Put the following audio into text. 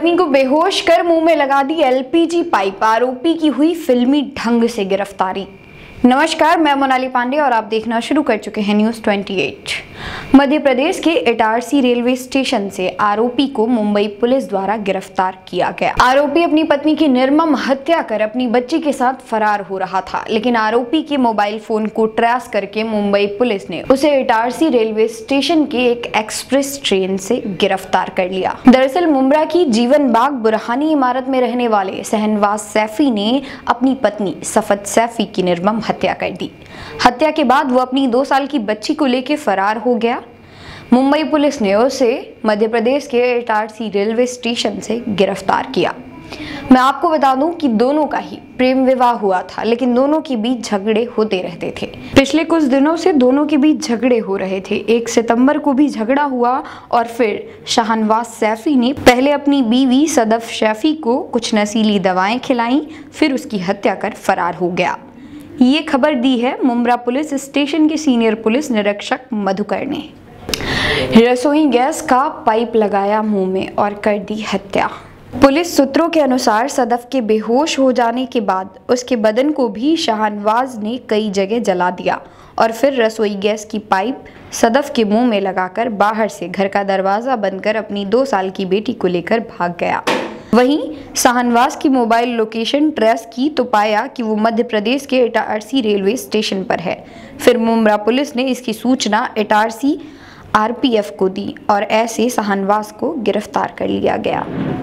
पत्नी को बेहोश कर मुंह में लगा दी एलपीजी पाइप, आरोपी की हुई फिल्मी ढंग से गिरफ्तारी। नमस्कार, मैं मोनाली पांडे और आप देखना शुरू कर चुके हैं न्यूज़ 28। मध्य प्रदेश के इटारसी रेलवे स्टेशन से आरोपी को मुंबई पुलिस द्वारा गिरफ्तार किया गया। आरोपी अपनी पत्नी की निर्मम हत्या कर अपनी बच्ची के साथ फरार हो रहा था, लेकिन आरोपी के मोबाइल फोन को ट्रेस करके मुंबई पुलिस ने उसे इटारसी रेलवे स्टेशन के एक एक्सप्रेस ट्रेन से गिरफ्तार कर लिया। दरअसल मुंब्रा की जीवन बाग बुरहानी इमारत में रहने वाले शहनवाज सैफी ने अपनी पत्नी सफत सैफी की निर्मम हत्या कर दी। हत्या के बाद वो अपनी 2 साल की बच्ची को लेकर फरार हो गया। मुंबई पुलिस ने उसे मध्य प्रदेश के इटारसी रेलवे स्टेशन से गिरफ्तार किया। मैं आपको बता दूं कि दोनों का ही प्रेम विवाह हुआ था, लेकिन दोनों के बीच झगड़े होते रहते थे। पिछले कुछ दिनों से दोनों के बीच झगड़े हो रहे थे। 1 सितंबर को भी झगड़ा हुआ और फिर शहनवाज सैफी ने पहले अपनी बीवी सदफ सैफी को कुछ नशीली दवाएं खिलाई, फिर उसकी हत्या कर फरार हो गया। ये खबर दी है मुंब्रा पुलिस स्टेशन के सीनियर पुलिस निरीक्षक मधुकर ने। रसोई गैस का पाइप लगाया मुंह में और कर दी हत्या। पुलिस सूत्रों के अनुसार सदफ के बेहोश हो जाने के बाद उसके बदन को भी शहनवाज ने कई जगह जला दिया और फिर रसोई गैस की पाइप सदफ के मुंह में लगाकर बाहर से घर का दरवाजा बंद कर अपनी 2 साल की बेटी को लेकर भाग गया। वहीं शहनवाज की मोबाइल लोकेशन ट्रेस की तो पाया कि वो मध्य प्रदेश के इटारसी रेलवे स्टेशन पर है। फिर मुंब्रा पुलिस ने इसकी सूचना इटारसी आरपीएफ को दी और ऐसे शहनवाज को गिरफ्तार कर लिया गया।